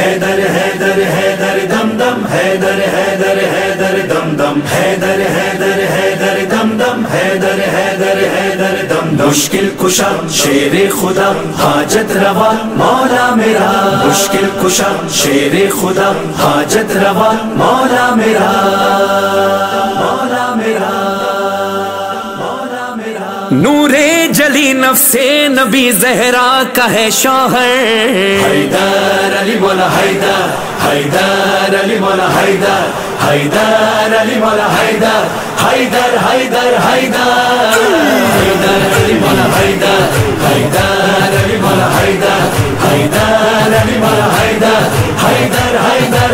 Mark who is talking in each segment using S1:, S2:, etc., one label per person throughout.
S1: حیدر حیدر حیدر دم دم حیدر حیدر حیدر دم دم حیدر حیدر حیدر دم دم حیدر حیدر حیدر دم دم مشکل کشا شیر خدا حاجت روا مولا میرا مشکل کشا شیر خدا حاجت روا مولا میرا مولا میرا
S2: نور جلی نفس نبی زہرا کا ہے شوہر
S1: حیدر علی مولا حیدر حیدر علی مولا حیدر حیدر علی مولا حیدر حیدر حیدر حیدر حیدر علی مولا حیدر حیدر علی مولا حیدر حیدر علی مولا حیدر حیدر حیدر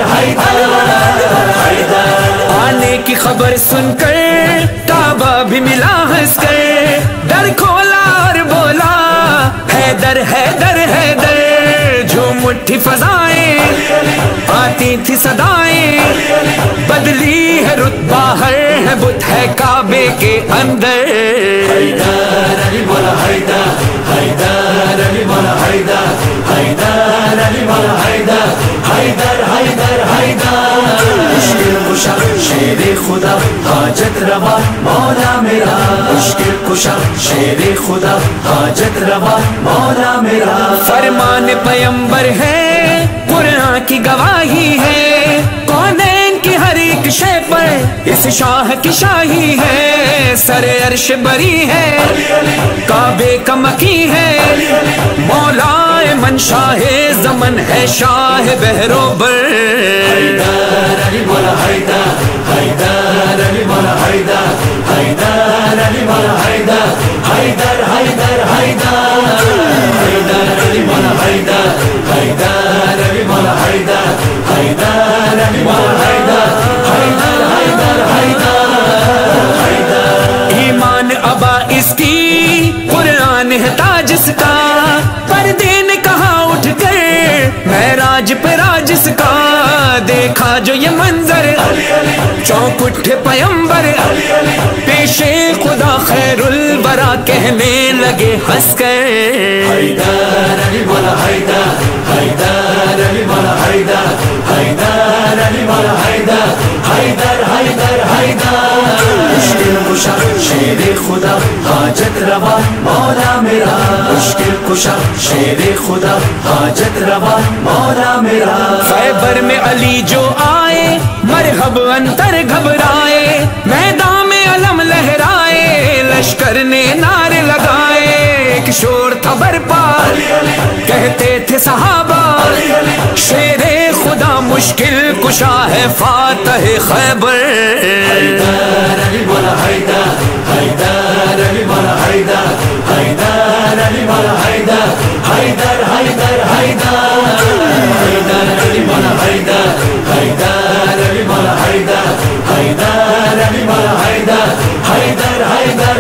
S1: حیدر
S2: آنے کی خبر سن کر کعبہ بھی ملا ہنس کر در کھولا اور بولا حیدر حیدر حیدر جھوم اٹھی فضائیں آتی تھی صدائیں بدلی ہے رتبہ ہر ہے بت ہے کعبے کے اندر
S1: حیدر علی مولا حیدر حیدر علی مولا حیدر حیدر علی مولا حیدر حیدر حیدر حیدر مشکل کشا شیر خدا حاجت روا مولا میرا مشکل کشا شیر خدا حاجت روا مولا میرا
S2: فرمان پیمبر ہے قرآن کی گواہی ہے کونین کی ہر ایک شے پر اس شاہ کی شاہی ہے سر عرش بری ہے کعبے کا مکی ہے مولا من شاہ زمن ہے شاہ بہروبر
S1: حیدر علی مولا حیدر حیدر علی مولا حیدر حیدر علی مولا حیدر حیدر حیدر حیدر حیدر علی مولا حیدر حیدر علی مولا حیدر حیدر علی مولا حیدر حیدر حیدر حیدر
S2: ایمان ابا اس کی قرآن ہے تاج اس کا پردے نے کہا اٹھ کر معراج پہ راج اس کا دیکھا جو یہ منظر چونک اٹھے پیمبر پیش خدا خیر الورا کہنے لگے ہنس کر
S1: حیدر علی مولا حیدر حیدر علی مولا حیدر حیدر علی مولا حیدر حیدر حیدر حیدر مشکل کشا شیر خدا حاجت روا مولا میرا مشکل کشا شیر خدا حاجت روا مولا میرا
S2: خیبر میں علی جو آئے مرحب انتر گھبرائے میدان میں علم لہرائے لشکر نے نعرے لگائے ایک شور تھا برپا کہتے تھے صحابہ شیر خدا مشکل کشا ہے فاتح خیبر
S1: حیدر علی مولا حیدر حیدر علی مولا حیدر حیدر علی مولا حیدر حیدر حیدر حیدر حیدر علی مولا حیدر حیدر علی مولا حیدر حیدر علی مولا حیدر حیدر حیدر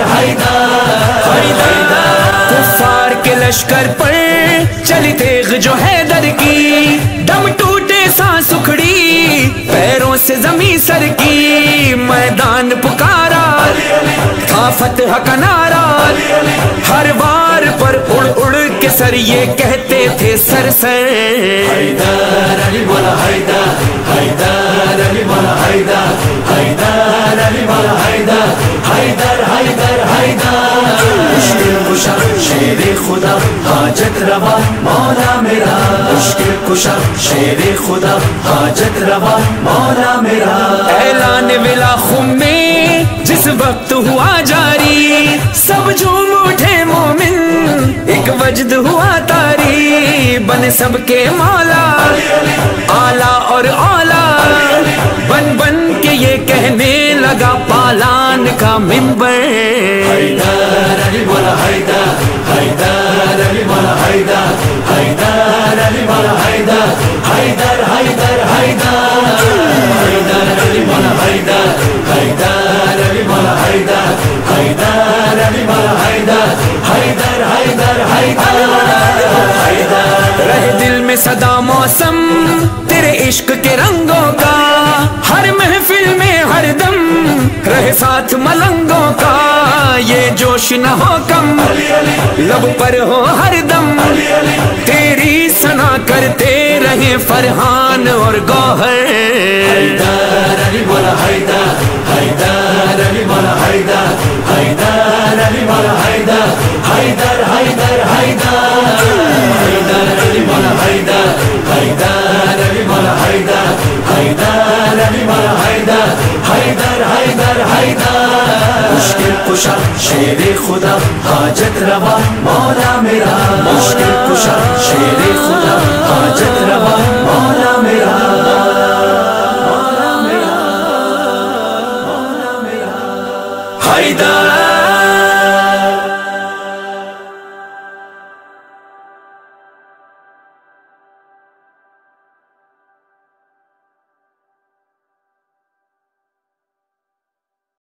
S1: حیدر
S2: کفار کے لشکر پر چلی تیغ جو حیدر کی دم ٹوٹے سانس اکھڑی پیروں سے زمین سر کی میدان پکارا تھا فتح کا نعرہ ہر وار پر اڑ اڑ کے سر یہ کہتے تھے سر سر
S1: حیدر علی مولا حیدر حیدر علی مولا حیدر حیدر علی مولا حیدر حیدر حیدر حیدر مشکل کشا شیر خدا حاجت روا مولا میرا مشکل کشا شیر خدا حاجت روا مولا میرا
S2: اعلان ولا خم میں جس وقت ہوا جاری سب جھوم اٹھے مومن ایک وجد ہوا تاری بن سب کے مولا آلہ اور اولا بن بن کے یہ کہنے لگا پالان کا منبر
S1: حیدر علی مولا حیدر حیدر علی مولا حیدر حیدر علی مولا حیدر حیدر حیدر حیدر حیدر علی مولا حیدر حیدر علی مولا حیدر حیدر علی مولا حیدر حیدر حیدر حیدر
S2: رہ دل میں میں صدا موسم تیرے عشق کے رنگوں کا، ہر محفل میں ہر دم رہے ساتھ ملنگوں کا، یہ جوش نہ ہو کم لب پر ہو ہر دم، تیری ثنا کرتے رہے فرحان اور گوہر۔
S1: حیدر علی مولا حیدر، حیدر علی مولا حیدر، حیدر علی مولا حیدر، حیدر حیدر حیدر، حیدر علی مولا حیدر، حیدر علی مولا حیدر، حیدر علی مولا حیدر، حیدر حیدر حیدر، مشکل کشا شیر خدا حاجت روا مولا میرا، مشکل کشا شیر خدا